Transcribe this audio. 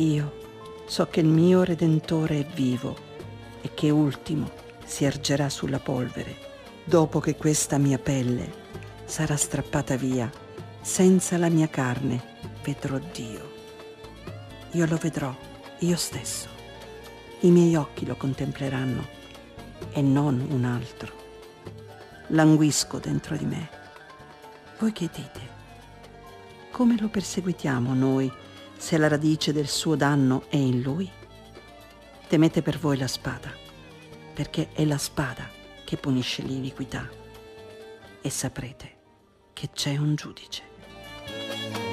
Io so che il mio Redentore è vivo e che ultimo si ergerà sulla polvere, dopo che questa mia pelle sarà strappata via. Senza la mia carne vedrò Dio. Io lo vedrò, io stesso. I miei occhi lo contempleranno e non un altro. Languisco dentro di me. Voi che dite? Come lo perseguitiamo noi se la radice del suo danno è in lui? Temete per voi la spada, perché è la spada che punisce l'iniquità. E saprete che c'è un giudice.